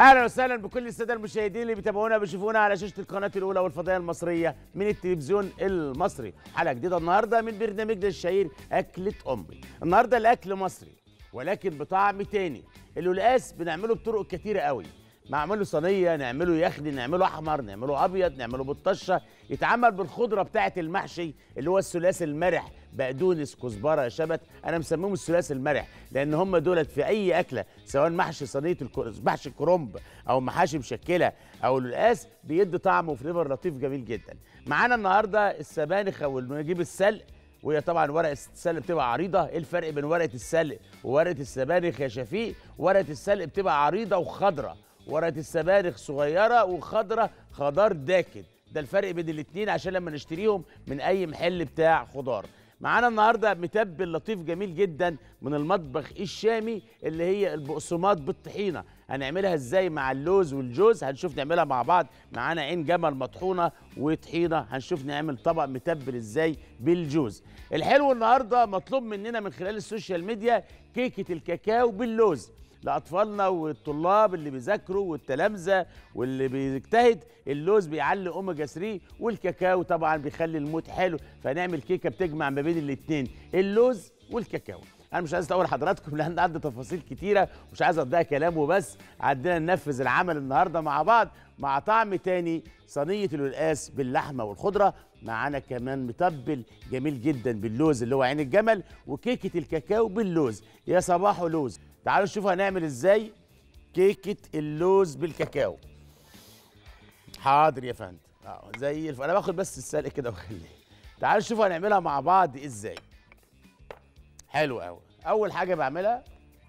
اهلا وسهلا بكل الساده المشاهدين اللي بيتابعونا بيشوفونا على شاشه القناه الاولى والفضائيه المصريه من التلفزيون المصري. حلقه جديده النهارده من برنامجنا الشهير اكله امي. النهارده الاكل مصري ولكن بطعم تاني. القلقاس بنعمله بطرق كتيره قوي، نعمله صينيه، نعمله يخني، نعمله احمر، نعمله ابيض، نعمله بالطشه، يتعمل بالخضره بتاعه المحشي اللي هو الثلاثي المرح، بقدونس، كزبره، شبت. انا مسميهم الثلاثي المرح لان هم دولت في اي اكله، سواء محشي صينيه محشي الكرنب او محاشي مشكله او القلقاس، بيدي طعم وفليفر لطيف جميل جدا. معانا النهارده السبانخ او نجيب السلق، وهي طبعا ورقه السلق بتبقى عريضه. ايه الفرق بين ورقه السلق وورقه السبانخ يا شفيق؟ ورقه السلق بتبقى عريضه وخضره، ورقه السبانخ صغيره وخضره خضار داكن. ده الفرق بين الاتنين عشان لما نشتريهم من اي محل بتاع خضار. معانا النهارده متبل لطيف جميل جدا من المطبخ الشامي اللي هي البقسماط بالطحينه. هنعملها ازاي مع اللوز والجوز؟ هنشوف نعملها مع بعض. معانا عين جمل مطحونه وطحينه، هنشوف نعمل طبق متبل ازاي بالجوز. الحلو النهارده مطلوب مننا من خلال السوشيال ميديا كيكه الكاكاو باللوز لاطفالنا والطلاب اللي بيذاكروا والتلامذه واللي بيجتهد. اللوز بيعلي اوميجا 3 والكاكاو طبعا بيخلي المود حلو، فنعمل كيكه بتجمع ما بين الاثنين، اللوز والكاكاو. انا مش عايز اطول حضراتكم لان عندي تفاصيل كتيره، مش عايز اضيع كلام وبس. عندنا ننفذ العمل النهارده مع بعض مع طعم تاني، صينيه القلقاس باللحمه والخضره. معانا كمان متبل جميل جدا باللوز اللي هو عين الجمل، وكيكه الكاكاو باللوز. يا صباحو لوز. تعالوا نشوف هنعمل ازاي كيكه اللوز بالكاكاو. حاضر يا فندم. زي انا باخد بس السلق كده واخليه. تعالوا نشوف هنعملها مع بعض ازاي. حلو قوي. اول حاجه بعملها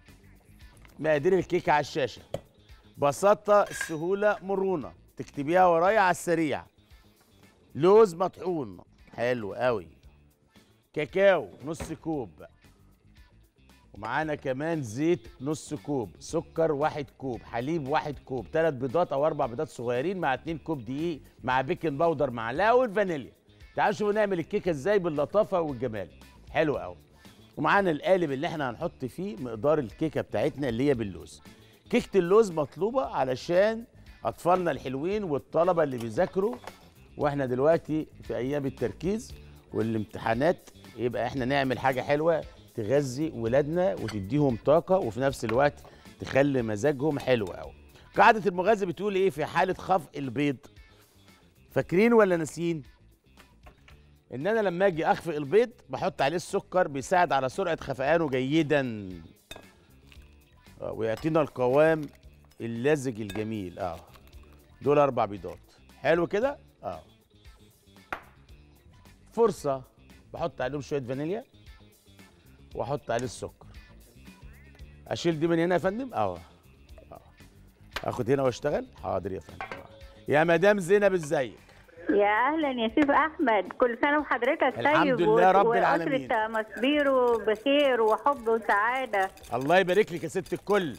مقادير الكيكه على الشاشه، بساطه، سهوله، مرونه، تكتبيها ورايا على السريع. لوز مطحون حلو قوي، كاكاو نص كوب، ومعانا كمان زيت نص كوب، سكر 1 كوب، حليب 1 كوب، 3 بيضات او 4 بيضات صغيرين مع 2 كوب دقيق مع بيكنج باودر معلقه والفانيليا. تعالوا شوفوا نعمل الكيكه ازاي باللطافه والجمال. حلو قوي. ومعانا القالب اللي احنا هنحط فيه مقدار الكيكه بتاعتنا اللي هي باللوز. كيكه اللوز مطلوبه علشان اطفالنا الحلوين والطلبه اللي بيذاكروا، واحنا دلوقتي في ايام التركيز والامتحانات، يبقى احنا نعمل حاجه حلوه تغذي ولادنا وتديهم طاقه وفي نفس الوقت تخلي مزاجهم حلو قوي. قاعده المغذي بتقول ايه في حاله خفق البيض؟ فاكرين ولا ناسيين؟ ان انا لما اجي اخفق البيض بحط عليه السكر، بيساعد على سرعه خفقانه جيدا ويعطينا القوام اللزج الجميل. دول 4 بيضات. حلو كده. فرصه بحط عليهم شويه فانيليا واحط عليه السكر. اشيل دي من هنا يا فندم. اخد هنا واشتغل. حاضر يا فندم. يا مدام زينب ازيك؟ يا اهلا يا سيف احمد، كل سنه وحضرتك طيب. الحمد لله رب العالمين، واسره مصبيرو بخير وحب وسعاده. الله يبارك لك يا ست الكل.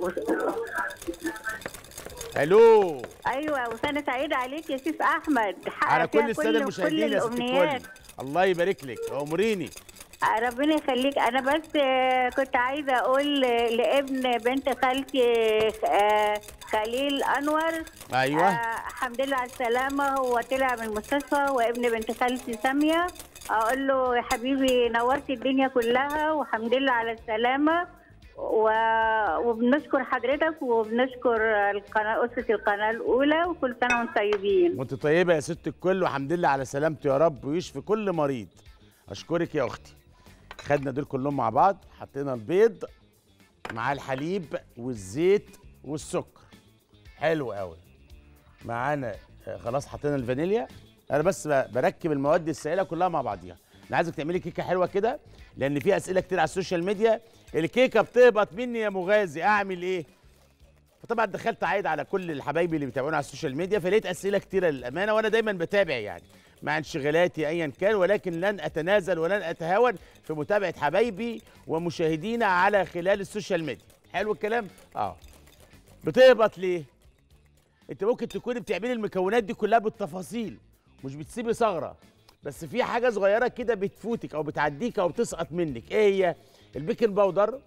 الو. ايوه، وسنه سعيده عليك يا سيف احمد، على كل الساده المشاهدين يا ست الكل. الله يبارك لك، اموريني. ربنا يخليك. انا بس كنت عايزه اقول لابن بنت خالتي خليل انور. ايوه. الحمد لله على السلامه، هو طلع من المستشفى. وابن بنت خالتي ساميه، اقول له يا حبيبي نورت الدنيا كلها والحمد لله على السلامه. وبنشكر حضرتك وبنشكر اسره القناه الاولى، وكل سنه وانتم طيبين. وانت طيبه يا ست الكل، والحمد لله على سلامته يا رب، ويشفي كل مريض. اشكرك يا اختي. خدنا دول كلهم مع بعض، حطينا البيض مع الحليب والزيت والسكر. حلو قوي. معانا خلاص حطينا الفانيليا. انا بس بركب المواد السائله كلها مع بعضيها. انا عايزك تعملي كيكه حلوه كده، لان في اسئله كتير على السوشيال ميديا، الكيكه بتهبط مني يا مغازي اعمل ايه؟ فطبعا دخلت عايد على كل الحبايبي اللي بيتابعونا على السوشيال ميديا، فلقيت اسئله كتيره للامانه، وانا دايما بتابع يعني مع انشغالاتي ايا كان، ولكن لن اتنازل ولن اتهاون في متابعه حبايبي ومشاهدينا على خلال السوشيال ميديا. حلو الكلام؟ بتهبط ليه؟ انت ممكن تكوني بتعملي المكونات دي كلها بالتفاصيل، مش بتسيبي ثغره، بس في حاجه صغيره كده بتفوتك او بتعديك او بتسقط منك. ايه هي؟ البيكنج باودر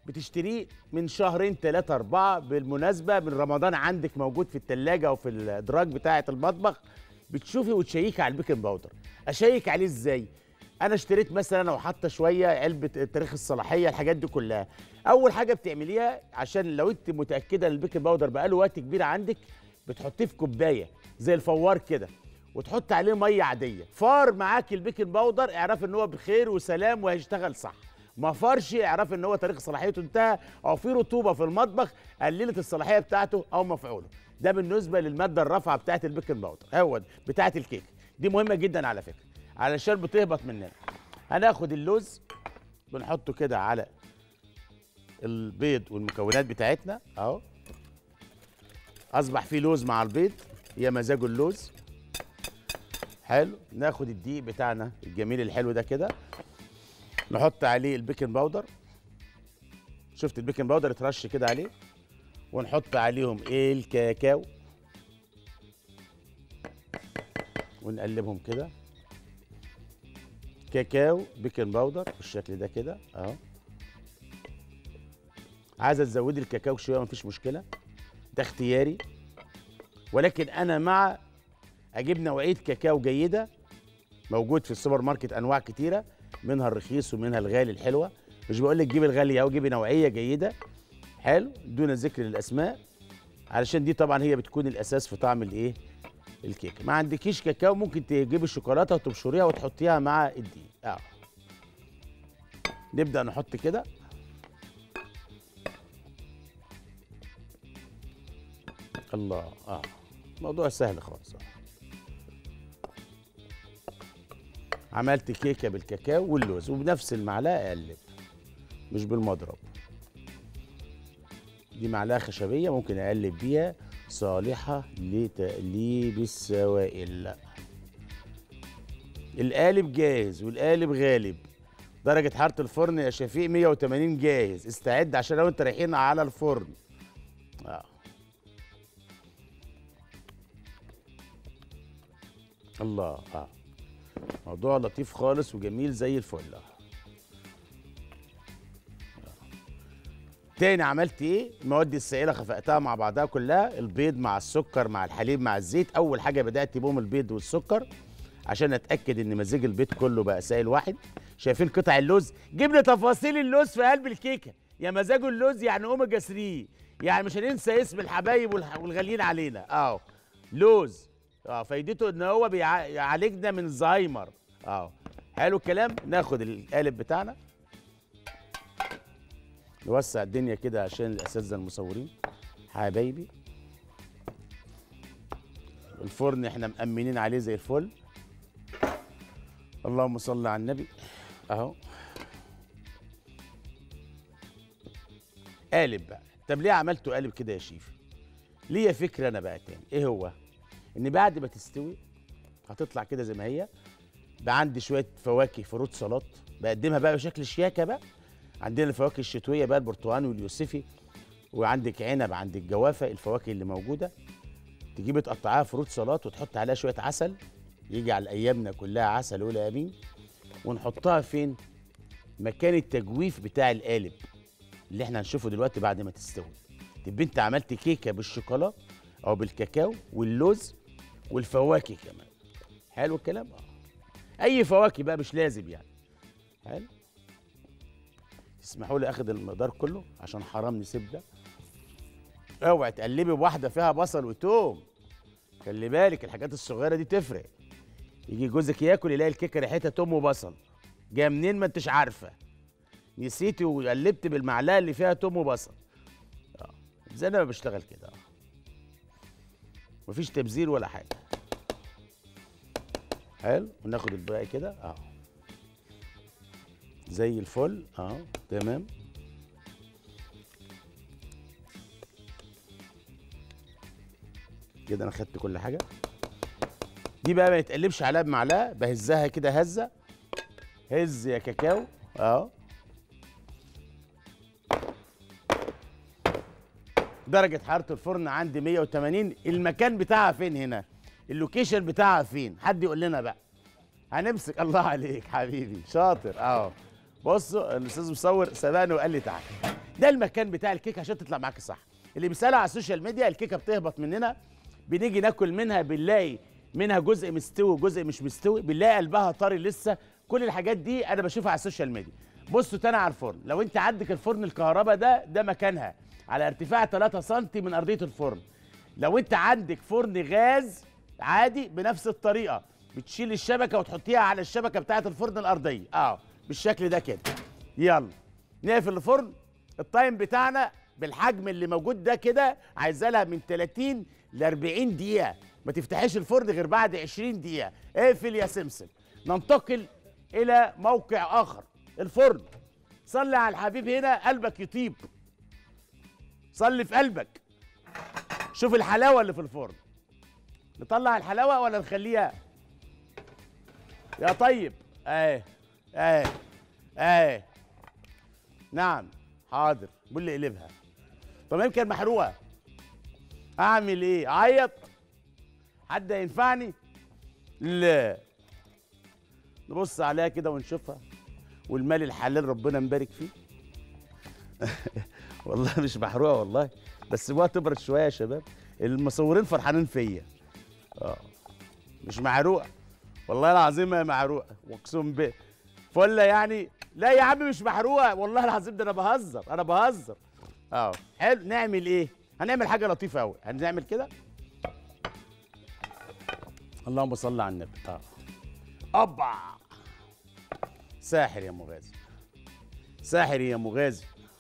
بتشتريه من شهرين 3 4 بالمناسبه، من رمضان عندك موجود في الثلاجه او في الادراج بتاعه المطبخ. بتشوفي وتشيكي على البيكنج باودر. اشيك عليه ازاي؟ انا اشتريت مثلا وحاطه شويه علبه تاريخ الصلاحيه، الحاجات دي كلها. اول حاجه بتعمليها عشان لو انت متاكده ان البيكنج باودر بقاله وقت كبير عندك، بتحطيه في كوبايه زي الفوار كده، وتحط عليه ميه عاديه. فار معاك البيكنج باودر، اعرف ان هو بخير وسلام وهيشتغل صح. ما فارش، اعرف ان هو تاريخ صلاحيته انتهى، او في رطوبه في المطبخ قللت الصلاحيه بتاعته او مفعوله. ده بالنسبه للماده الرافعه بتاعه البيكنج باودر، هو بتاعه الكيك. دي مهمه جدا على فكره، علشان بتهبط مننا. هناخد اللوز بنحطه كده على البيض والمكونات بتاعتنا اهو. اصبح فيه لوز مع البيض، يا مزاجه اللوز. حلو. ناخد الدقيق بتاعنا الجميل الحلو ده كده، نحط عليه البيكنج باودر. شفت البيكنج باودر اترش كده عليه، ونحط عليهم الكاكاو ونقلبهم كده. كاكاو بيكنج باودر بالشكل ده كده اهو. عايزه تزودي الكاكاو شويه مفيش مشكله، ده اختياري، ولكن انا مع اجيب نوعيه كاكاو جيده. موجود في السوبر ماركت انواع كتيره، منها الرخيص ومنها الغالي الحلوه. مش بقول لك جيبي الغاليه او جيبي نوعيه جيده، حلو، دون ذكر للاسماء، علشان دي طبعا هي بتكون الاساس في طعم الايه، الكيك. ما عندكيش كاكاو ممكن تجيبي الشوكولاته وتبشريها وتحطيها مع الدقيق نبدا نحط كده. الله موضوع سهل خالص. عملت كيكه بالكاكاو واللوز، وبنفس المعلقه اقلب، مش بالمضرب. دي معلقه خشبيه ممكن اقلب بيها، صالحه لتقليب السوائل. القالب جاهز والقالب غالب. درجه حراره الفرن يا شفيق 180 جاهز. استعد عشان لو انت رايحين على الفرن. الله موضوع لطيف خالص وجميل زي الفل. تاني عملت ايه؟ المواد السائله خفقتها مع بعضها كلها، البيض مع السكر مع الحليب مع الزيت. اول حاجه بدات بهم البيض والسكر عشان اتاكد ان مزيج البيض كله بقى سائل واحد. شايفين قطع اللوز؟ جبنا تفاصيل اللوز في قلب الكيكه. يا مزاجه اللوز يعني اوميجا 3، يعني مش هننسى اسم الحبايب والغاليين علينا. لوز فايدته ان هو بيعالجنا من الزهايمر. حلو الكلام. ناخد القالب بتاعنا، نوسع الدنيا كده عشان الاساتذه المصورين حبايبي. الفرن احنا مأمنين عليه زي الفل. اللهم صل على النبي اهو. قالب بقى. طب ليه عملته قالب كده يا شيف؟ ليا فكره انا بقى تاني. ايه هو؟ ان بعد ما تستوي هتطلع كده زي ما هي. بقى عندي شويه فواكه، فروت سلطات، بقدمها بقى بشكل شياكه بقى. عندنا الفواكه الشتويه بقى، البرتقال واليوسفي، وعندك عنب، عندك جوافه، الفواكه اللي موجوده. تجيبي تقطعيها فروت سلطات وتحط عليها شويه عسل، يجي على ايامنا كلها عسل ولا يمين. ونحطها فين؟ مكان التجويف بتاع القالب اللي احنا هنشوفه دلوقتي بعد ما تستوي. تبقى انت عملت كيكه بالشوكولا او بالكاكاو واللوز والفواكه كمان. حلو الكلام. اي فواكه بقى مش لازم يعني. حلو. تسمحوا لي اخد المقدار كله عشان حرام نسيب ده. اوعي تقلبي بواحده فيها بصل وتوم، خلي بالك الحاجات الصغيره دي تفرق. يجي جوزك ياكل يلاقي الكيكه ريحتها توم وبصل، جايه منين ما انتش عارفه، نسيتي وقلبت بالمعلقه اللي فيها توم وبصل. زي انا ما بشتغل كده. مفيش تبذير ولا حاجه. حلو. وناخد الباقي كده زي الفل. تمام. كده انا خدت كل حاجه. دي بقى ما يتقلبش عليها بمعلقه، بهزها كده هزه. هز يا كاكاو. درجه حراره الفرن عندي 180. المكان بتاعها فين هنا؟ اللوكيشن بتاعها فين؟ حد يقول لنا بقى. هنمسك. الله عليك حبيبي شاطر. بصوا الاستاذ مصور سبقني وقال لي تعالى. ده المكان بتاع الكيكه عشان تطلع معاك صح. اللي بيسالها على السوشيال ميديا الكيكه بتهبط مننا، بنيجي ناكل منها بنلاقي منها جزء مستوي وجزء مش مستوي، بنلاقي قلبها طري لسه. كل الحاجات دي انا بشوفها على السوشيال ميديا. بصوا تاني على الفرن، لو انت عندك الفرن الكهرباء ده مكانها على ارتفاع 3 سم من ارضيه الفرن. لو انت عندك فرن غاز عادي بنفس الطريقه، بتشيل الشبكه وتحطيها على الشبكه بتاعه الفرن الارضيه بالشكل ده كده. يلا نقفل الفرن. التايم بتاعنا بالحجم اللي موجود ده كده عايزه لها من 30 ل 40 دقيقه. ما تفتحيش الفرن غير بعد 20 دقيقه. اقفل يا سمسم. ننتقل الى موقع اخر، الفرن. صلي على الحبيب هنا قلبك يطيب. صلي في قلبك. شوف الحلاوه اللي في الفرن. نطلع الحلاوه ولا نخليها؟ يا طيب اهي نعم حاضر. قول لي اقلبها. طب يمكن محروقه، اعمل ايه؟ اعيط؟ حد ينفعني؟ لا. نبص عليها كده ونشوفها، والمال الحلال ربنا مبارك فيه. والله مش محروقه والله، بس سيبوها تبرد شويه يا شباب. المصورين فرحانين فيا. مش محروقه والله العظيم، ما محروقه واقسم بالله. فله يعني؟ لا يا عم مش محروقه والله العظيم، ده انا بهزر. حلو. نعمل ايه؟ هنعمل حاجه لطيفه قوي. هنعمل كده. اللهم صل على النبي. ابا ساحر يا مغازي، ساحر يا مغازي.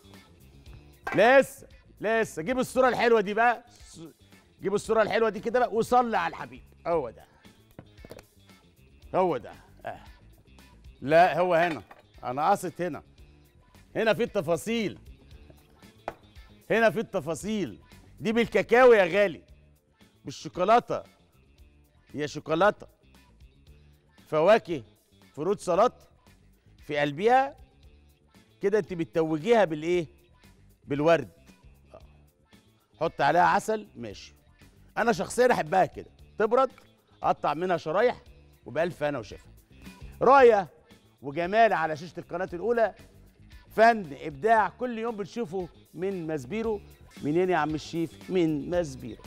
لسه جيب الصوره الحلوه دي بقى، جيب الصوره الحلوه دي كده بقى وصلي على الحبيب. هو ده. لا هو هنا، انا قاصد هنا في التفاصيل. هنا في التفاصيل. دي بالكاكاو يا غالي، بالشوكولاته. هي شوكولاته، فواكه، فروت سلطه في قلبها كده. انت بتتوجيها بالايه؟ بالورد. حط عليها عسل ماشي. انا شخصيا احبها كده تبرد، اقطع منها شرايح وبالف هنا وشفا. رؤيه وجمال على شاشه القناه الاولى، فن ابداع كل يوم بنشوفه من ماسبيرو. منين يا عم الشيف؟ من ماسبيرو.